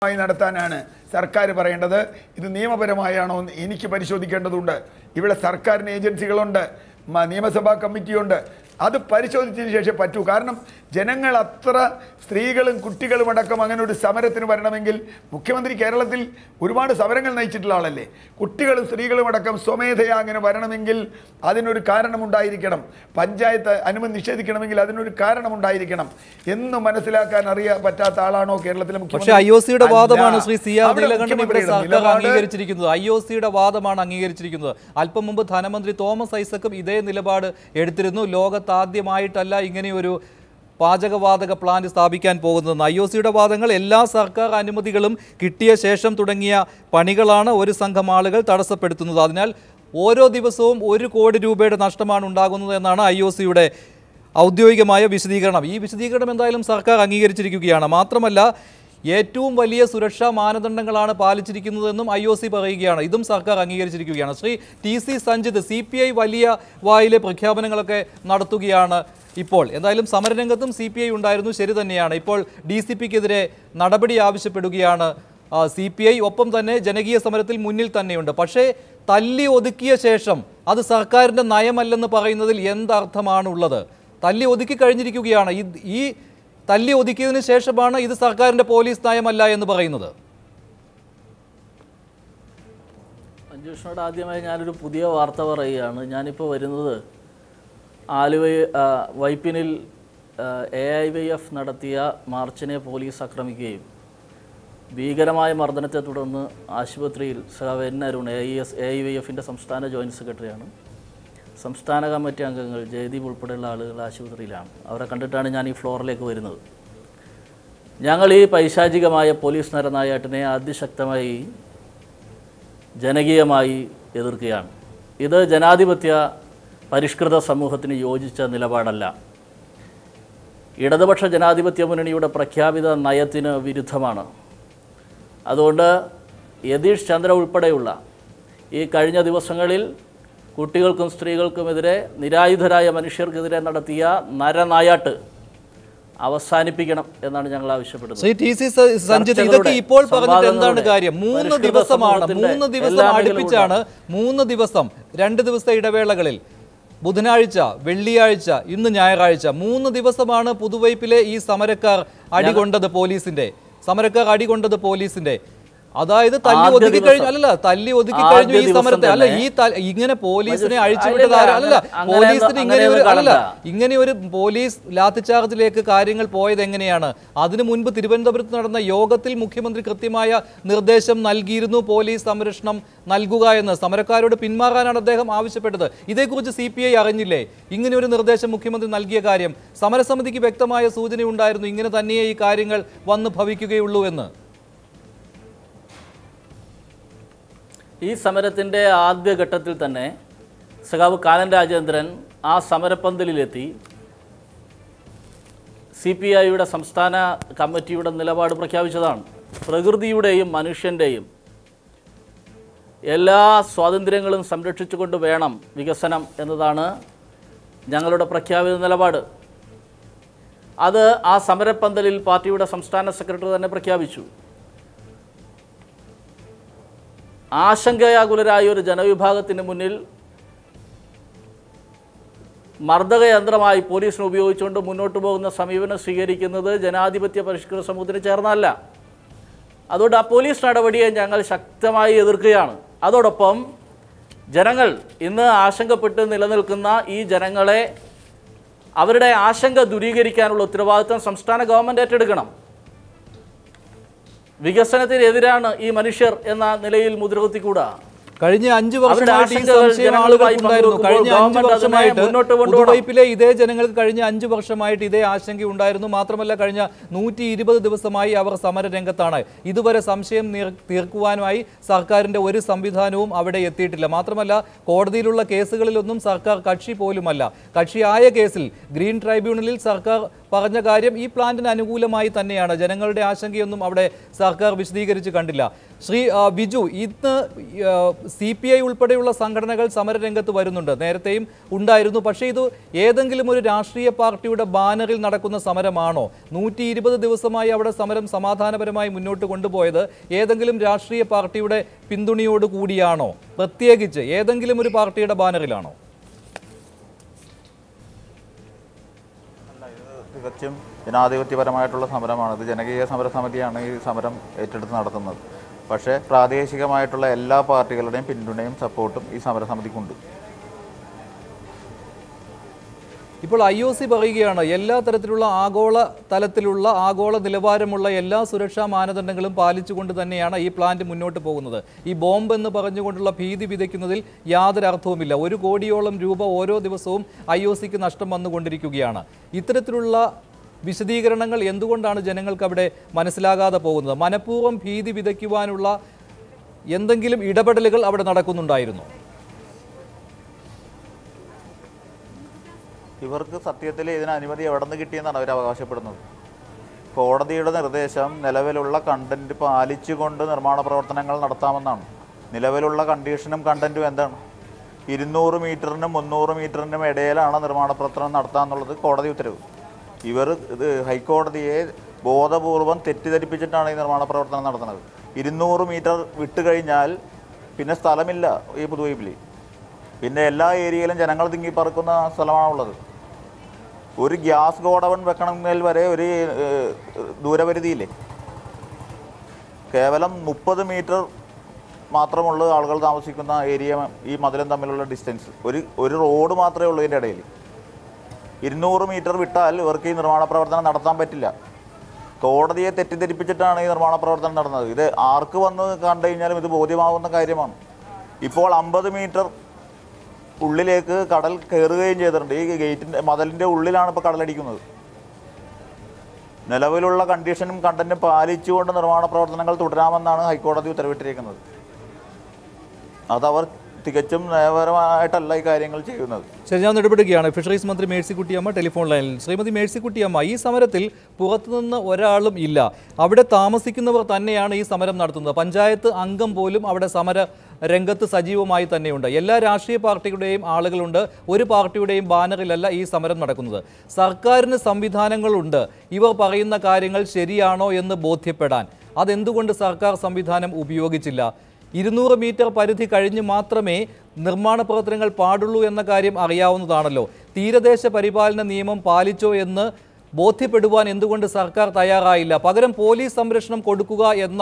നടത്താനാണ് സർക്കാർ പറയേണ്ടത്. ഇത് നിയമപരമായാണോ എന്ന് എനിക്ക് പരിശോധിക്കേണ്ടതുണ്ട്. ഇവിടെ സർക്കാരിന് ഏജൻസികളുണ്ട്, നിയമസഭാ കമ്മിറ്റിയുണ്ട്. അത് പരിശോധിച്ചതിന് ശേഷം പറ്റൂ. കാരണം ജനങ്ങൾ അത്ര സ്ത്രീകളും കുട്ടികളും അടക്കം അങ്ങനെ ഒരു സമരത്തിന് വരണമെങ്കിൽ മുഖ്യമന്ത്രി കേരളത്തിൽ ഒരുപാട് സമരങ്ങൾ നയിച്ചിട്ടുള്ള ആളല്ലേ. കുട്ടികളും സ്ത്രീകളും അടക്കം സ്വമേധയാ അങ്ങനെ വരണമെങ്കിൽ അതിനൊരു കാരണമുണ്ടായിരിക്കണം. പഞ്ചായത്ത് അനുമതി നിഷേധിക്കണമെങ്കിൽ അതിനൊരു കാരണമുണ്ടായിരിക്കണം എന്ന് മനസ്സിലാക്കാൻ പറ്റാത്ത ആളാണോ കേരളത്തിലെ മുഖ്യമന്ത്രി? IOCയുടെ വാദമാണ് ശ്രീ സിയാർ നീലകണ്ഠൻ ഇവിടെ സർക്കാർ അംഗീകരിച്ചിരിക്കുന്നത്. IOCയുടെ വാദമാണ് അംഗീകരിച്ചിരിക്കുന്നത്. അല്പം മുമ്പ് ധനമന്ത്രി തോമസ് ഐസക്കും ഇതേ നിലപാട് എടുത്തിരുന്നു. ലോകത്താദ്യമായിട്ടല്ല ഇങ്ങനെയൊരു പാചകവാതക പ്ലാന്റ് സ്ഥാപിക്കാൻ പോകുന്നതെന്ന്. IOCയുടെ വാദങ്ങൾ എല്ലാ സർക്കാർ അനുമതികളും കിട്ടിയ ശേഷം തുടങ്ങിയ പണികളാണ് ഒരു സംഘം ആളുകൾ തടസ്സപ്പെടുത്തുന്നത്. അതിനാൽ ഓരോ ദിവസവും 1 കോടി രൂപയുടെ നഷ്ടമാണ് ഉണ്ടാകുന്നത് എന്നാണ് IOCയുടെ ഔദ്യോഗികമായ വിശദീകരണം. ഈ വിശദീകരണം എന്തായാലും സർക്കാർ അംഗീകരിച്ചിരിക്കുകയാണ്. മാത്രമല്ല ഏറ്റവും വലിയ സുരക്ഷാ മാനദണ്ഡങ്ങളാണ് പാലിച്ചിരിക്കുന്നതെന്നും IOC പറയുകയാണ്. ഇതും സർക്കാർ അംഗീകരിച്ചിരിക്കുകയാണ്. ശ്രീ TC സഞ്ജിത്ത്, CPI വലിയ വായിലെ പ്രഖ്യാപനങ്ങളൊക്കെ നടത്തുകയാണ്. ഇപ്പോൾ എന്തായാലും സമരരംഗത്തും CPI ഉണ്ടായിരുന്നു, ശരി തന്നെയാണ്. ഇപ്പോൾ DCPക്കെതിരെ നടപടി ആവശ്യപ്പെടുകയാണ് CPI. ഒപ്പം തന്നെ ജനകീയ സമരത്തിൽ മുന്നിൽ തന്നെയുണ്ട്. പക്ഷേ തല്ലി ഒതുക്കിയ ശേഷം അത് സർക്കാരിൻ്റെ നയമല്ലെന്ന് പറയുന്നതിൽ എന്തർത്ഥമാണുള്ളത്? തല്ലി ഒതുക്കി കഴിഞ്ഞിരിക്കുകയാണ്. ഈ തല്ലി ഒതുക്കിയതിന് ശേഷമാണ് ഇത് സർക്കാരിൻ്റെ പോലീസ് നയമല്ല എന്ന് പറയുന്നത്. അഞ്ജുഷിനോട് ആദ്യമായി ഞാനൊരു പുതിയ വാർത്ത പറയുകയാണ്. ഞാനിപ്പോൾ വരുന്നത് വൈപ്പിനിൽ AIYF നടത്തിയ മാർച്ചിനെ പോലീസ് ആക്രമിക്കുകയും ഭീകരമായ മർദ്ദനത്തെ തുടർന്ന് ആശുപത്രിയിൽ N. അരുൺ AIYFിൻ്റെ സംസ്ഥാന ജോയിൻറ്റ് സെക്രട്ടറിയാണ്. സംസ്ഥാന കമ്മിറ്റി അംഗങ്ങൾ ജയദീപ് ഉൾപ്പെടെയുള്ള ആളുകൾ ആശുപത്രിയിലാണ്. അവരെ കണ്ടിട്ടാണ് ഞാൻ ഈ ഫ്ലോറിലേക്ക് വരുന്നത്. ഞങ്ങൾ ഈ പൈശാചികമായ പോലീസ് നരനായാട്ടിനെ അതിശക്തമായി ജനകീയമായി എതിർക്കുകയാണ്. ഇത് ജനാധിപത്യ പരിഷ്കൃത സമൂഹത്തിന് യോജിച്ച നിലപാടല്ല. ഇടതുപക്ഷ ജനാധിപത്യ മുന്നണിയുടെ പ്രഖ്യാപിത നയത്തിന് വിരുദ്ധമാണ്. അതുകൊണ്ട് യതീഷ് ചന്ദ്ര ഉൾപ്പെടെയുള്ള ഈ കഴിഞ്ഞ ദിവസങ്ങളിൽ കുട്ടികൾക്കും സ്ത്രീകൾക്കുമെതിരെ നിരായുധരായ മനുഷ്യർക്കെതിരെ നടത്തിയ നരനായാട്ട് അവസാനിപ്പിക്കണം എന്നാണ് ഞങ്ങൾ ആവശ്യപ്പെടുന്നത്. ഇതൊക്കെ ഇപ്പോൾ പറഞ്ഞിട്ട് എന്താണ് കാര്യം? 3 ദിവസമാണ്, 3 ദിവസം അടുപ്പിച്ചാണ്, 3 ദിവസം 2 ദിവസത്തെ ഇടവേളകളിൽ ബുധനാഴ്ച, വെള്ളിയാഴ്ച, ഇന്ന് ഞായറാഴ്ച 3 ദിവസമാണ് പുതുവൈപ്പിലെ ഈ സമരക്കാർ അടികൊണ്ടത് പോലീസിന്റെ. അതായത് തല്ലി ഒതുക്കി കഴിഞ്ഞു തല്ലി ഒതുക്കി കഴിഞ്ഞു ഈ സമരത്തെ. ഇങ്ങനെ പോലീസിനെ അഴിച്ചുവിട്ടത് പോലീസിന് ഇങ്ങനെ ഒരു പോലീസ് ലാത്തിച്ചാർജിലേക്ക് കാര്യങ്ങൾ പോയത് എങ്ങനെയാണ്? അതിനു മുൻപ് തിരുവനന്തപുരത്ത് നടന്ന യോഗത്തിൽ മുഖ്യമന്ത്രി കൃത്യമായ നിർദ്ദേശം നൽകിയിരുന്നു പോലീസ് സംരക്ഷണം നൽകുക എന്ന്. സമരക്കാരോട് പിന്മാറാനാണ് അദ്ദേഹം ആവശ്യപ്പെട്ടത്. ഇതേക്കുറിച്ച് CPI അറിഞ്ഞില്ലേ? ഇങ്ങനെ ഒരു നിർദ്ദേശം മുഖ്യമന്ത്രി നൽകിയ കാര്യം സമരസമിതിക്ക് വ്യക്തമായ സൂചനയുണ്ടായിരുന്നു, ഇങ്ങനെ തന്നെയേ ഈ കാര്യങ്ങൾ വന്നു ഭവിക്കുകയുള്ളൂ എന്ന്. ഈ സമരത്തിൻ്റെ ആദ്യഘട്ടത്തിൽ തന്നെ സഖാവ് കാനൻ രാജേന്ദ്രൻ ആ സമരപ്പന്തലിലെത്തി CPIയുടെ സംസ്ഥാന കമ്മിറ്റിയുടെ നിലപാട് പ്രഖ്യാപിച്ചതാണ്. പ്രകൃതിയുടെയും മനുഷ്യൻ്റെയും എല്ലാ സ്വാതന്ത്ര്യങ്ങളും സംരക്ഷിച്ചുകൊണ്ട് വേണം വികസനം എന്നതാണ് ഞങ്ങളുടെ പ്രഖ്യാപിത നിലപാട്. അത് ആ സമരപ്പന്തലിൽ പാർട്ടിയുടെ സംസ്ഥാന സെക്രട്ടറി തന്നെ പ്രഖ്യാപിച്ചു. ആശങ്കയാകുലരായ ഒരു ജനവിഭാഗത്തിന് മുന്നിൽ മർദ്ദകയന്ത്രമായി പോലീസിനെ ഉപയോഗിച്ചുകൊണ്ട് മുന്നോട്ട് പോകുന്ന സമീപനം സ്വീകരിക്കുന്നത് ജനാധിപത്യ പരിഷ്കൃത സമൂഹത്തിന് ചേർന്നല്ല. അതുകൊണ്ട് ആ പോലീസ് നടപടിയെ ഞങ്ങൾ ശക്തമായി എതിർക്കുകയാണ്. അതോടൊപ്പം ജനങ്ങൾ ഇന്ന് ആശങ്കപ്പെട്ട് നിലനിൽക്കുന്ന ഈ ജനങ്ങളെ അവരുടെ ആശങ്ക ദൂരീകരിക്കാനുള്ള ഉത്തരവാദിത്വം സംസ്ഥാന ഗവൺമെൻറ് ഏറ്റെടുക്കണം. വികസനത്തിനെതിരാണ് ഈ മനുഷ്യർ എന്ന നിലയിൽ മുദ്രകുത്തിക്കൂടാ. കഴിഞ്ഞ 5 വർഷമായിട്ട് ഈ സംശയം ആളുകൾക്കുണ്ടായിരുന്നു. കഴിഞ്ഞ 5 വർഷമായിട്ട് പുതുവൈപ്പിലെ ഇതേ ജനങ്ങൾക്ക് കഴിഞ്ഞ 5 വർഷമായിട്ട് ഇതേ ആശങ്ക ഉണ്ടായിരുന്നു. മാത്രമല്ല കഴിഞ്ഞ 120 ദിവസമായി അവർ സമരരംഗത്താണ്. ഇതുവരെ സംശയം തീർക്കുവാനുമായി സർക്കാരിൻ്റെ ഒരു സംവിധാനവും അവിടെ എത്തിയിട്ടില്ല. മാത്രമല്ല കോടതിയിലുള്ള കേസുകളിലൊന്നും സർക്കാർ കക്ഷി പോലുമല്ല. കക്ഷിയായ കേസിൽ ഗ്രീൻ ട്രൈബ്യൂണലിൽ സർക്കാർ പറഞ്ഞ കാര്യം ഈ പ്ലാന്റിന് അനുകൂലമായി തന്നെയാണ്. ജനങ്ങളുടെ ആശങ്കയൊന്നും അവിടെ സർക്കാർ വിശദീകരിച്ച് കണ്ടില്ല. ശ്രീ ബിജു, ഇന്ന് CPI ഉൾപ്പെടെയുള്ള സംഘടനകൾ സമരരംഗത്ത് വരുന്നുണ്ട്, നേരത്തെയും ഉണ്ടായിരുന്നു. പക്ഷേ ഇത് ഏതെങ്കിലും ഒരു രാഷ്ട്രീയ പാർട്ടിയുടെ ബാനറിൽ നടക്കുന്ന സമരമാണോ? 120 ദിവസമായി അവിടെ സമരം സമാധാനപരമായി മുന്നോട്ട് കൊണ്ടുപോയത് ഏതെങ്കിലും രാഷ്ട്രീയ പാർട്ടിയുടെ പിന്തുണയോട് കൂടിയാണോ? പ്രത്യേകിച്ച് ഏതെങ്കിലും ഒരു പാർട്ടിയുടെ ബാനറിലാണോ? തികച്ചും ജനാധിപത്യപരമായിട്ടുള്ള സമരമാണ്. ഇത് ജനകീയ സമരസമിതിയാണ് ഈ സമരം ഏറ്റെടുത്ത് നടത്തുന്നത്. പക്ഷേ പ്രാദേശികമായിട്ടുള്ള എല്ലാ പാർട്ടികളുടെയും പിന്തുണയും സപ്പോർട്ടും ഈ സമരസമിതിക്കുണ്ട്. ഇപ്പോൾ IOC പറയുകയാണ് എല്ലാ തരത്തിലുള്ള ആഗോള തലത്തിലുള്ള ആഗോള നിലവാരമുള്ള എല്ലാ സുരക്ഷാ മാനദണ്ഡങ്ങളും പാലിച്ചുകൊണ്ട് തന്നെയാണ് ഈ പ്ലാന്റ് മുന്നോട്ട് പോകുന്നത്. ഈ ബോംബ് എന്ന് പറഞ്ഞുകൊണ്ടുള്ള ഭീതി വിതയ്ക്കുന്നതിൽ യാതൊരു അർത്ഥവുമില്ല. 1 കോടിയോളം രൂപ ഓരോ ദിവസവും IOCക്ക് നഷ്ടം വന്നുകൊണ്ടിരിക്കുകയാണ്. ഇത്തരത്തിലുള്ള വിശദീകരണങ്ങൾ എന്തുകൊണ്ടാണ് ജനങ്ങൾക്ക് അവിടെ മനസ്സിലാകാതെ പോകുന്നത്? മനഃപൂർവ്വം ഭീതി വിതയ്ക്കുവാനുള്ള എന്തെങ്കിലും ഇടപെടലുകൾ അവിടെ നടക്കുന്നുണ്ടായിരുന്നു? ഇവർക്ക് സത്യത്തിൽ ഇതിന് അനുമതി എവിടെ നിന്ന് കിട്ടിയെന്നാണ് അവർ അവകാശപ്പെടുന്നത്. കോടതിയുടെ നിർദ്ദേശം നിലവിലുള്ള കണ്ടന്റ് പാലിച്ചുകൊണ്ട് നിർമ്മാണ പ്രവർത്തനങ്ങൾ നടത്താമെന്നാണ്. നിലവിലുള്ള കണ്ടീഷനും കണ്ടന്റും എന്താണ്? 200 മീറ്ററിനും 300 മീറ്ററിനും ഇടയിലാണ് നിർമ്മാണ പ്രവർത്തനം നടത്താമെന്നുള്ളത് കോടതി ഉത്തരവ്. ഇവർ ഇത് ഹൈക്കോടതിയെ ബോധപൂർവം തെറ്റിദ്ധരിപ്പിച്ചിട്ടാണ് ഈ നിർമ്മാണ പ്രവർത്തനം നടത്തുന്നത്. 200 മീറ്റർ വിട്ട് കഴിഞ്ഞാൽ പിന്നെ സ്ഥലമില്ല ഈ പുതുവൈപ്പിൽ. പിന്നെ എല്ലാ ഏരിയയിലും ജനങ്ങൾ തിങ്ങിപ്പറക്കുന്ന സ്ഥലമാണുള്ളത്. ഒരു ഗ്യാസ് ഗോഡൗൺ വെക്കണമെങ്കിൽ വരെ ഒരു ദൂരപരിധിയില്ലേ? കേവലം 30 മീറ്റർ മാത്രമുള്ള ആളുകൾ താമസിക്കുന്ന ഏരിയ ഈ മതിലും തമ്മിലുള്ള ഡിസ്റ്റൻസ്. ഒരു റോഡ് മാത്രമേ ഉള്ളൂ ഇതിൻ്റെ ഇടയിൽ. 200 മീറ്റർ വിട്ടാൽ ഇവർക്ക് ഈ നിർമ്മാണ പ്രവർത്തനം നടത്താൻ പറ്റില്ല. കോടതിയെ തെറ്റിദ്ധരിപ്പിച്ചിട്ടാണ് ഈ നിർമ്മാണ പ്രവർത്തനം നടന്നത്. ഇത് ആർക്ക് വന്ന് കണ്ടു കഴിഞ്ഞാലും ഇത് ബോധ്യമാവുന്ന കാര്യമാണ്. ഇപ്പോൾ 50 മീറ്റർ ഉള്ളിലേക്ക് കടൽ കയറുകയും ചെയ്തിട്ടുണ്ട്. ഈ ഗേറ്റിൻ്റെ മതിലിൻ്റെ ഉള്ളിലാണ് ഇപ്പോൾ കടലടിക്കുന്നത്. നിലവിലുള്ള കണ്ടീഷനും കണ്ടന്റും പാലിച്ചുകൊണ്ട് നിർമ്മാണ പ്രവർത്തനങ്ങൾ തുടരാമെന്നാണ് ഹൈക്കോടതി ഉത്തരവിട്ടിരിക്കുന്നത്. അതവർ തികച്ചും നയപരമായിട്ടല്ല ഈ കാര്യങ്ങൾ ചെയ്യുന്നത്. ശരി, ഞാൻ ഇടപെടുകയാണ്. ഫിഷറീസ് മന്ത്രി മേഴ്സിക്കുട്ടിയമ്മ ടെലിഫോൺ ലൈനിൽ. ശ്രീമതി മേഴ്സിക്കുട്ടിയമ്മ, ഈ സമരത്തിൽ പുറത്തുനിന്ന് ഒരാളും ഇല്ല, അവിടെ താമസിക്കുന്നവർ തന്നെയാണ് ഈ സമരം നടത്തുന്നത്. പഞ്ചായത്ത് അംഗം പോലും അവിടെ സമര രംഗത്ത് സജീവമായി തന്നെയുണ്ട്. എല്ലാ രാഷ്ട്രീയ പാർട്ടികളുടെയും ആളുകളുണ്ട്. ഒരു പാർട്ടിയുടെയും ബാനറിലല്ല ഈ സമരം നടക്കുന്നത്. സർക്കാരിന് സംവിധാനങ്ങളുണ്ട് ഇവർ പറയുന്ന കാര്യങ്ങൾ ശരിയാണോ എന്ന് ബോധ്യപ്പെടാൻ. അതെന്തുകൊണ്ട് സർക്കാർ സംവിധാനം ഉപയോഗിച്ചില്ല? 200 മീറ്റർ പരിധി കഴിഞ്ഞ് മാത്രമേ നിർമ്മാണ പ്രവർത്തനങ്ങൾ പാടുള്ളൂ എന്ന കാര്യം അറിയാവുന്നതാണല്ലോ. തീരദേശ പരിപാലന നിയമം പാലിച്ചോ എന്ന് ബോധ്യപ്പെടുവാൻ എന്തുകൊണ്ട് സർക്കാർ തയ്യാറായില്ല? പകരം പോലീസ് സംരക്ഷണം കൊടുക്കുക എന്ന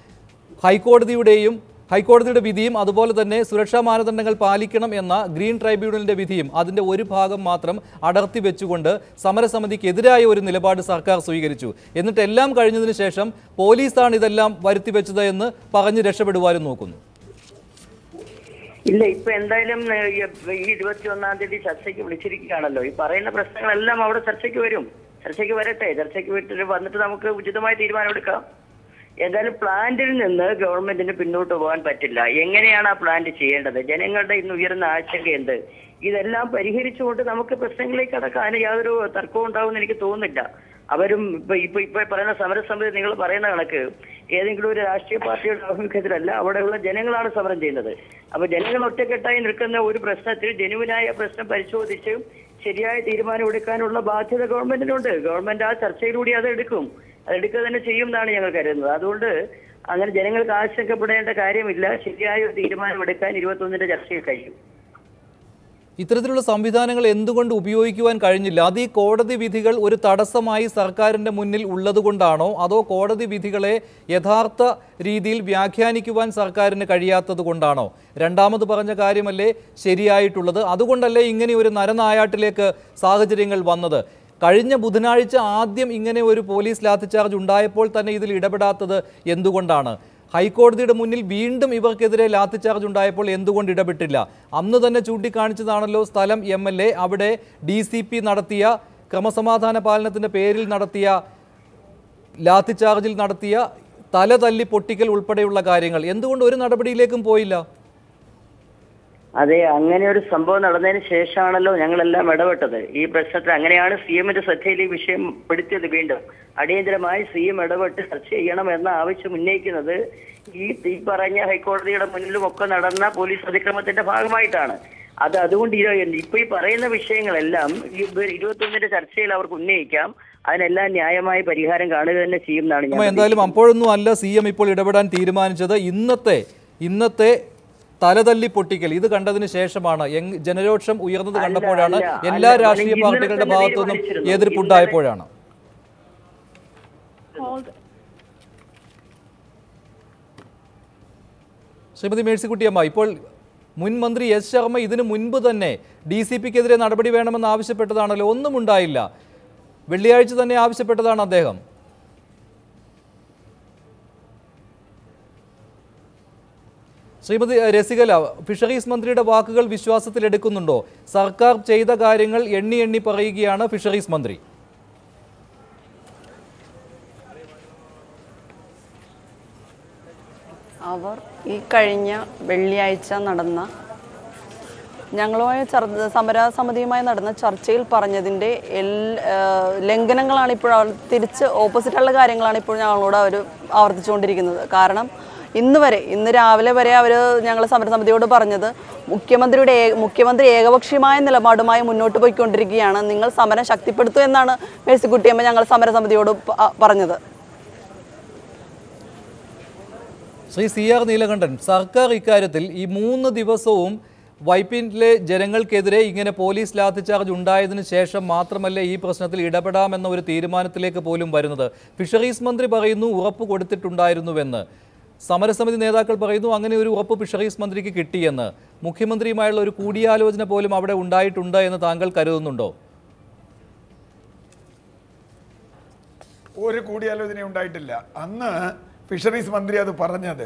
ഹൈക്കോടതിയുടെ വിധിയും അതുപോലെ തന്നെ സുരക്ഷാ മാനദണ്ഡങ്ങൾ പാലിക്കണം എന്ന ഗ്രീൻ ട്രൈബ്യൂണലിൻ്റെ വിധിയും അതിൻ്റെ ഒരു ഭാഗം മാത്രം അടർത്തി വെച്ചുകൊണ്ട് സമരസമിതിക്കെതിരായ ഒരു നിലപാട് സർക്കാർ സ്വീകരിച്ചു. എന്നിട്ട് എല്ലാം കഴിഞ്ഞതിന് ശേഷം പോലീസാണ് ഇതെല്ലാം വരുത്തിവെച്ചത് എന്ന് പറഞ്ഞ് രക്ഷപ്പെടുവാനും നോക്കുന്നു. ഇല്ല, ഇപ്പൊ എന്തായാലും ഈ 21-ാം തീയതി ചർച്ചയ്ക്ക് വിളിച്ചിരിക്കുകയാണല്ലോ. ഈ പറയുന്ന പ്രശ്നങ്ങളെല്ലാം അവിടെ ചർച്ചയ്ക്ക് വരും. ചർച്ചയ്ക്ക് വരട്ടെ. ചർച്ചയ്ക്ക് വന്നിട്ട് നമുക്ക് ഉചിതമായ തീരുമാനമെടുക്കാം. എന്തായാലും പ്ലാന്റിൽ നിന്ന് ഗവൺമെന്റിന് പിന്നോട്ട് പോകാൻ പറ്റില്ല. എങ്ങനെയാണ് ആ പ്ലാന്റ് ചെയ്യേണ്ടത്? ജനങ്ങളുടെ ഇന്ന് ഉയർന്ന ആശങ്ക എന്ത്? ഇതെല്ലാം പരിഹരിച്ചുകൊണ്ട് നമുക്ക് പ്രശ്നങ്ങളിലേക്ക് കടക്കാൻ യാതൊരു തർക്കവും ഉണ്ടാവുമെന്ന് എനിക്ക് തോന്നുന്നില്ല. അവരും ഇപ്പൊ പറയുന്ന സമരസമിതി നിങ്ങൾ പറയുന്ന കണക്ക് ഏതെങ്കിലും ഒരു രാഷ്ട്രീയ പാർട്ടിയുടെ ആഭിമുഖ്യത്തിലല്ല, അവിടെയുള്ള ജനങ്ങളാണ് സമരം ചെയ്യുന്നത്. അപ്പൊ ജനങ്ങൾ ഒറ്റക്കെട്ടായി നിൽക്കുന്ന ഒരു പ്രശ്നത്തിൽ ജനുവിനായ പ്രശ്നം പരിശോധിച്ച് ശരിയായ തീരുമാനം എടുക്കാനുള്ള ബാധ്യത ഗവൺമെന്റിനുണ്ട്. ഗവൺമെന്റ് ആ ചർച്ചയിലൂടെ അത് അതെടുക്കുക തന്നെ ചെയ്യും എന്നാണ് ഞങ്ങൾ കരുതുന്നത്. അതുകൊണ്ട് അങ്ങനെ ജനങ്ങൾക്ക് ആശങ്കപ്പെടേണ്ട കാര്യമില്ല. ശരിയായ ഒരു തീരുമാനം എടുക്കാൻ 21-ന്റെ ചർച്ചയിൽ കഴിയും. ഇത്തരത്തിലുള്ള സംവിധാനങ്ങൾ എന്തുകൊണ്ട് ഉപയോഗിക്കുവാൻ കഴിഞ്ഞില്ല? അത് ഈ കോടതി വിധികൾ ഒരു തടസ്സമായി സർക്കാരിൻ്റെ മുന്നിൽ ഉള്ളതുകൊണ്ടാണോ, അതോ കോടതി വിധികളെ യഥാർത്ഥ രീതിയിൽ വ്യാഖ്യാനിക്കുവാൻ സർക്കാരിന് കഴിയാത്തത് കൊണ്ടാണോ? രണ്ടാമത് പറഞ്ഞ കാര്യമല്ലേ ശരിയായിട്ടുള്ളത്? അതുകൊണ്ടല്ലേ ഇങ്ങനെ ഒരു നരനായാട്ടിലേക്ക് സാഹചര്യങ്ങൾ വന്നത്? കഴിഞ്ഞ ബുധനാഴ്ച ആദ്യം ഇങ്ങനെ ഒരു പോലീസ് ലാത്തിച്ചാർജ് ഉണ്ടായപ്പോൾ തന്നെ ഇതിൽ ഇടപെടാത്തത് എന്തുകൊണ്ടാണ്? ഹൈക്കോടതിയുടെ മുന്നിൽ വീണ്ടും ഇവർക്കെതിരെ ലാത്തിച്ചാർജ് ഉണ്ടായപ്പോൾ എന്തുകൊണ്ട് ഇടപെട്ടില്ല? അന്ന് തന്നെ ചൂണ്ടിക്കാണിച്ചതാണല്ലോ സ്ഥലം MLA അവിടെ DCP നടത്തിയ ക്രമസമാധാന പാലനത്തിൻ്റെ പേരിൽ നടത്തിയ ലാത്തിച്ചാർജിൽ നടത്തിയ തല തല്ലി പൊട്ടിക്കൽ ഉൾപ്പെടെയുള്ള കാര്യങ്ങൾ. എന്തുകൊണ്ട് ഒരു നടപടിയിലേക്കും പോയില്ല? അതെ, അങ്ങനെ ഒരു സംഭവം നടന്നതിന് ശേഷമാണല്ലോ ഞങ്ങളെല്ലാം ഇടപെട്ടത് ഈ പ്രശ്നത്തിൽ. അങ്ങനെയാണ് CM-ന്റെ ശ്രദ്ധയിൽ ഈ വിഷയം പെടുത്തിയത്. വീണ്ടും അടിയന്തരമായി CM ഇടപെട്ട് ചർച്ച ചെയ്യണം എന്ന ആവശ്യം ഉന്നയിക്കുന്നത് ഈ പറഞ്ഞ ഹൈക്കോടതിയുടെ മുന്നിലും ഒക്കെ നടന്ന പോലീസ് അതിക്രമത്തിന്റെ ഭാഗമായിട്ടാണ്. അതുകൊണ്ട് ഇപ്പൊ ഈ പറയുന്ന വിഷയങ്ങളെല്ലാം ഈ 21-ന്റെ ചർച്ചയിൽ അവർക്ക് ഉന്നയിക്കാം. അതിനെല്ലാം ന്യായമായ പരിഹാരം കാണുക തന്നെ ചെയ്യുന്നതാണ്. എന്തായാലും അപ്പോഴൊന്നും അല്ല CM ഇപ്പോൾ ഇടപെടാൻ തീരുമാനിച്ചത്. ഇന്നത്തെ തലതല്ലി പൊട്ടിക്കൽ ഇത് കണ്ടതിന് ശേഷമാണ്. ജനരോഷം ഉയർന്നത് കണ്ടപ്പോഴാണ്. എല്ലാ രാഷ്ട്രീയ പാർട്ടികളുടെ ഭാഗത്തു നിന്നും എതിർപ്പുണ്ടായപ്പോഴാണ്. ശ്രീമതി മേഴ്സിക്കുട്ടിയമ്മ, ഇപ്പോൾ മുൻ മന്ത്രി S. ശർമ്മ ഇതിനു മുൻപ് തന്നെ DCP-ക്കെതിരെ നടപടി വേണമെന്ന് ആവശ്യപ്പെട്ടതാണല്ലോ. ഒന്നും ഉണ്ടായില്ല. വെള്ളിയാഴ്ച തന്നെ ആവശ്യപ്പെട്ടതാണ് അദ്ദേഹം. ശ്രീമതി രസികല, ഫിഷറീസ് മന്ത്രിയുടെ വാക്കുകൾ വിശ്വാസത്തിലെടുക്കുന്നുണ്ടോ? സർക്കാർ ചെയ്ത കാര്യങ്ങൾ എണ്ണി എണ്ണി പറയുകയാണ് ഫിഷറീസ് മന്ത്രി. അവർ ഈ കഴിഞ്ഞ വെള്ളിയാഴ്ച നടന്ന ഞങ്ങളുമായി സമരസമിതിയുമായി നടന്ന ചർച്ചയിൽ പറഞ്ഞതിൻ്റെ ലംഘനങ്ങളാണ് ഇപ്പോൾ തിരിച്ച് ഓപ്പോസിറ്റുള്ള കാര്യങ്ങളാണ് ഇപ്പോൾ ഞങ്ങളോട് അവർ ആവർത്തിച്ചുകൊണ്ടിരിക്കുന്നത്. കാരണം ഇന്ന് രാവിലെ വരെ അവർ ഞങ്ങൾ സമരസമിതിയോട് പറഞ്ഞത് മുഖ്യമന്ത്രി ഏകപക്ഷീയമായ നിലപാടുമായി മുന്നോട്ട് പോയിക്കൊണ്ടിരിക്കുകയാണ്, നിങ്ങൾ സമരം ശക്തിപ്പെടുത്തൂ എന്നാണ് മേഴ്സിക്കുട്ടിയമ്മ ഞങ്ങൾ സമരസമിതിയോട് പറഞ്ഞത്. ശ്രീ CR നീലകണ്ഠൻ, സർക്കാർ ഇക്കാര്യത്തിൽ ഈ 3 ദിവസവും വൈപ്പിനിലെ ജനങ്ങൾക്കെതിരെ ഇങ്ങനെ പോലീസ് ലാത്തിച്ചാർജ് ഉണ്ടായതിനു ശേഷം മാത്രമല്ല ഈ പ്രശ്നത്തിൽ ഇടപെടാമെന്ന ഒരു തീരുമാനത്തിലേക്ക് പോലും വരുന്നത്. ഫിഷറീസ് മന്ത്രി പറയുന്നു ഉറപ്പ് കൊടുത്തിട്ടുണ്ടായിരുന്നുവെന്ന്. സമരസമിതി നേതാക്കൾ പറയുന്നു അങ്ങനെ ഒരു ഉറപ്പ് ഫിഷറീസ് മന്ത്രിക്ക് കിട്ടിയെന്ന്. മുഖ്യമന്ത്രിയുമായുള്ള ഒരു കൂടിയാലോചന പോലും അവിടെ ഉണ്ടായിട്ടുണ്ട് എന്ന് താങ്കൾ കരുതുന്നുണ്ടോ? ഒരു കൂടിയാലോചന ഉണ്ടായിട്ടില്ല. അന്ന് ഫിഷറീസ് മന്ത്രി അത് പറഞ്ഞത്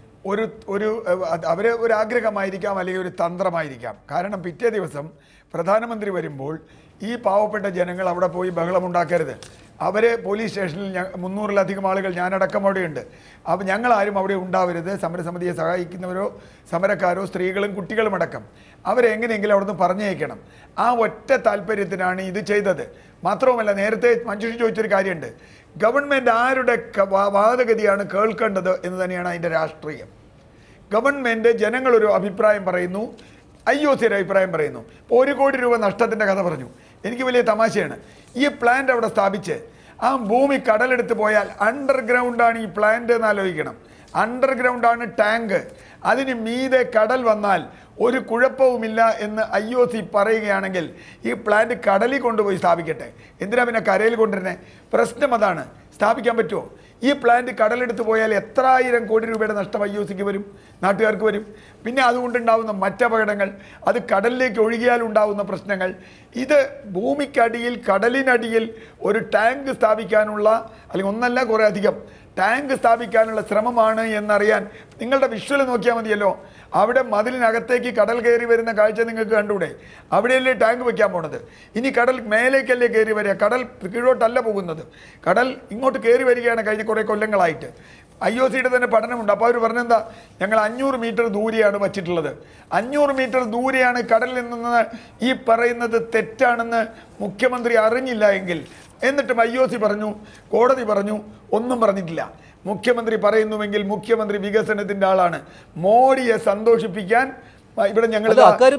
അവരെ ഒരു ആഗ്രഹമായിരിക്കാം, അല്ലെങ്കിൽ ഒരു തന്ത്രമായിരിക്കാം. കാരണം പിറ്റേ ദിവസം പ്രധാനമന്ത്രി വരുമ്പോൾ ഈ പാവപ്പെട്ട ജനങ്ങൾ അവിടെ പോയി ബഹളമുണ്ടാക്കരുത്, അവരെ പോലീസ് സ്റ്റേഷനിൽ 300-ലധികം ആളുകൾ ഞാനടക്കം അവിടെയുണ്ട്, അപ്പോൾ ഞങ്ങളാരും അവിടെ ഉണ്ടാവരുത്, സമരസമിതിയെ സഹായിക്കുന്നവരോ സമരക്കാരോ സ്ത്രീകളും കുട്ടികളും അടക്കം അവരെ എങ്ങനെയെങ്കിലും അവിടെ നിന്ന് പറഞ്ഞേക്കണം. ആ ഒറ്റ താല്പര്യത്തിനാണ് ഇത് ചെയ്തത്. മാത്രവുമല്ല, നേരത്തെ മഞ്ജുഷി ചോദിച്ചൊരു കാര്യമുണ്ട്, ഗവൺമെൻറ് ആരുടെ വാദഗതിയാണ് കേൾക്കേണ്ടത് എന്ന് തന്നെയാണ് അതിൻ്റെ രാഷ്ട്രീയം. ഗവൺമെൻറ് ജനങ്ങളൊരു അഭിപ്രായം പറയുന്നു, IOCയുടെ അഭിപ്രായം പറയുന്നു. 1 കോടി രൂപ നഷ്ടത്തിൻ്റെ കഥ പറഞ്ഞു. എനിക്ക് വലിയ തമാശയാണ്. ഈ പ്ലാന്റ് അവിടെ സ്ഥാപിച്ച് ആ ഭൂമി കടലെടുത്ത് പോയാൽ അണ്ടർഗ്രൗണ്ടാണ് ഈ പ്ലാന്റ് എന്ന് ആലോചിക്കണം. അണ്ടർഗ്രൗണ്ടാണ് ടാങ്ക്. അതിന് മീതെ കടൽ വന്നാൽ ഒരു കുഴപ്പവുമില്ല എന്ന് IOC പറയുകയാണെങ്കിൽ ഈ പ്ലാന്റ് കടലിൽ കൊണ്ടുപോയി സ്ഥാപിക്കട്ടെ. എന്തിനാ പിന്നെ കരയിൽ കൊണ്ടുവരുന്നത്? പ്രശ്നം അതാണ്. സ്ഥാപിക്കാൻ പറ്റുമോ? ഈ പ്ലാന്റ് കടലെടുത്ത് പോയാൽ എത്ര ആയിരം കോടി രൂപയുടെ നഷ്ടം IOCക്ക് വരും, നാട്ടുകാർക്ക് വരും. പിന്നെ അതുകൊണ്ടുണ്ടാവുന്ന മറ്റപകടങ്ങൾ, അത് കടലിലേക്ക് ഒഴുകിയാൽ ഉണ്ടാവുന്ന പ്രശ്നങ്ങൾ, ഇത് ഭൂമിക്കടിയിൽ കടലിനടിയിൽ ഒരു ടാങ്ക് സ്ഥാപിക്കാനുള്ള, അല്ലെങ്കിൽ ഒന്നല്ല കുറേ അധികം ടാങ്ക് സ്ഥാപിക്കാനുള്ള ശ്രമമാണ് എന്നറിയാൻ നിങ്ങളുടെ വിഷ്വൽ നോക്കിയാൽ മതിയല്ലോ. അവിടെ മതിലിനകത്തേക്ക് കടൽ കയറി വരുന്ന കാഴ്ച നിങ്ങൾക്ക് കണ്ടൂടെ? അവിടെയല്ലേ ടാങ്ക് വയ്ക്കാൻ പോണത്? ഇനി കടൽ മേലേക്കല്ലേ കയറി വരിക? കടൽ കീഴോട്ടല്ല പോകുന്നത്, കടൽ ഇങ്ങോട്ട് കയറി വരികയാണ് കഴിഞ്ഞ കുറേ കൊല്ലങ്ങളായിട്ട്. IOCയുടെ തന്നെ പഠനമുണ്ട്. അപ്പോൾ അവർ പറഞ്ഞെന്താ, ഞങ്ങൾ 500 മീറ്റർ ദൂരെയാണ് വച്ചിട്ടുള്ളത്. 500 മീറ്റർ ദൂരെയാണ് കടലിൽ നിന്ന് ഈ പറയുന്നത് തെറ്റാണെന്ന് മുഖ്യമന്ത്രി അറിഞ്ഞില്ല എങ്കിൽ, എന്നിട്ടും IOC പറഞ്ഞു, കോടതി പറഞ്ഞു, ഒന്നും പറഞ്ഞിട്ടില്ല. മുഖ്യമന്ത്രി പറയുന്നുവെങ്കിൽ മുഖ്യമന്ത്രി വികസനത്തിന്റെ ആളാണ്. മോഡിയെ സന്തോഷിപ്പിക്കാൻ ഇവിടെ ഞങ്ങൾ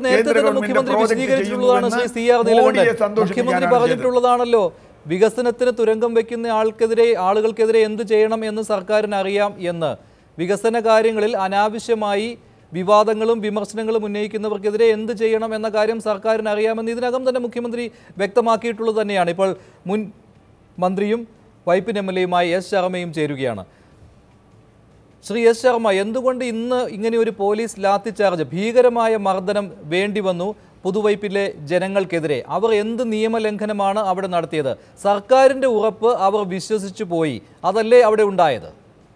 മുഖ്യമന്ത്രി പറഞ്ഞിട്ടുള്ളതാണല്ലോ, വികസനത്തിന് തുരങ്കം വെക്കുന്ന ആളുകൾക്കെതിരെ എന്ത് ചെയ്യണം എന്ന് സർക്കാരിന് അറിയാം എന്ന്. വികസന കാര്യങ്ങളിൽ അനാവശ്യമായി വിവാദങ്ങളും വിമർശനങ്ങളും ഉന്നയിക്കുന്നവർക്കെതിരെ എന്ത് ചെയ്യണം എന്ന കാര്യം സർക്കാരിന് അറിയാമെന്ന് ഇതിനകം തന്നെ മുഖ്യമന്ത്രി വ്യക്തമാക്കിയിട്ടുള്ളത് തന്നെയാണ്. ഇപ്പോൾ മുൻ മന്ത്രിയും വൈപ്പിൻ MLA-യുമായി S. ശർമ്മയും ചേരുകയാണ്. ശ്രീ S. ശർമ്മ, എന്തുകൊണ്ട് ഇന്ന് ഇങ്ങനെ ഒരു പോലീസ് ലാത്തിച്ചാർജ്, ഭീകരമായ മർദ്ദനം വേണ്ടി വന്നു പുതുവൈപ്പിലെ ജനങ്ങൾക്കെതിരെ? അവർ എന്ത് നിയമലംഘനമാണ് അവിടെ നടത്തിയത്? സർക്കാരിൻ്റെ ഉറപ്പ് അവർ വിശ്വസിച്ചു പോയി, അതല്ലേ അവിടെ ഉണ്ടായത്?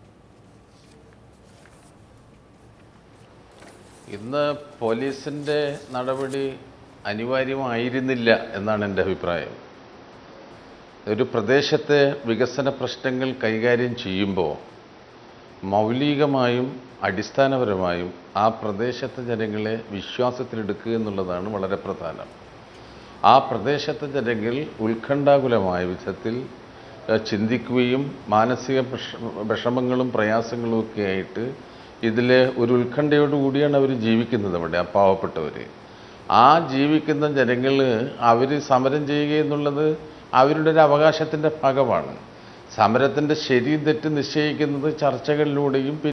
ഇന്ന് പോലീസിൻ്റെ നടപടി അനിവാര്യമായിരുന്നില്ല എന്നാണ് എൻ്റെ അഭിപ്രായം. ഒരു പ്രദേശത്തെ വികസന പ്രശ്നങ്ങൾ കൈകാര്യം ചെയ്യുമ്പോൾ മൗലികമായും അടിസ്ഥാനപരമായും ആ പ്രദേശത്തെ ജനങ്ങളെ വിശ്വാസത്തിലെടുക്കുക എന്നുള്ളതാണ് വളരെ പ്രധാനം. ആ പ്രദേശത്തെ ജനങ്ങൾ ഉത്കണ്ഠാകുലമായ വിധത്തിൽ ചിന്തിക്കുകയും മാനസിക വിഷമങ്ങളും പ്രയാസങ്ങളും ഒക്കെ ആയിട്ട് ഇതിൽ ഒരു ഉത്കണ്ഠയോടുകൂടിയാണ് അവർ ജീവിക്കുന്നത്. അവിടെ ആ പാവപ്പെട്ടവർ, ആ ജീവിക്കുന്ന ജനങ്ങൾ അവർ സമരം ചെയ്യുക എന്നുള്ളത് അവരുടെ ഒരു അവകാശത്തിൻ്റെ ഭാഗമാണ്. സമരത്തിൻ്റെ ശരി തെറ്റ് നിശ്ചയിക്കുന്നത് ചർച്ചകളിലൂടെയും